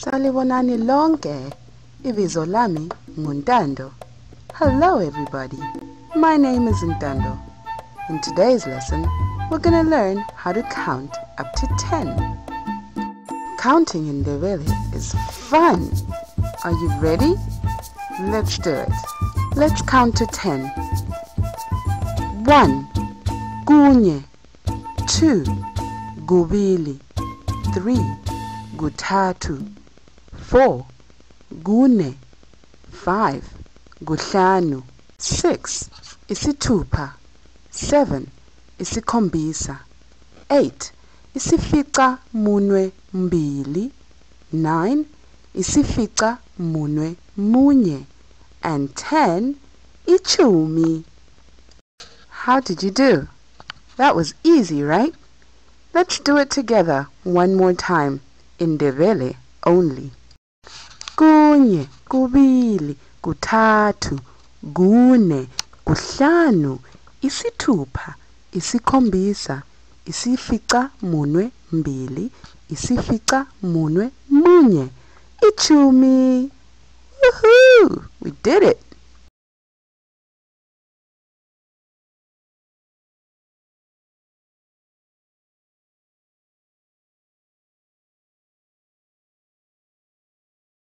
Salibonani lonke, ibizo lami Ntando. Hello everybody, my name is Ntando. In today's lesson, we're going to learn how to count up to 10. Counting in Ndebele is fun. Are you ready? Let's do it. Let's count to 10. 1. Kunye. 2. Kubili. 3. Kuthathu. 4. Kune. 5. Kuhlanu. 6. Isithupha. 7. Isikhombisa. 8. Isifica munwe mbili. 9. Isifica munwe munye. And 10. Ichumi. How did you do? That was easy, right? Let's do it together one more time in Ndebele only. Kunye, kubili, kuthathu, kune, kuhlanu, isithupha, isikhombisa, isifica munwe mbili, isifica munwe munye, ichumi. Woohoo! We did it!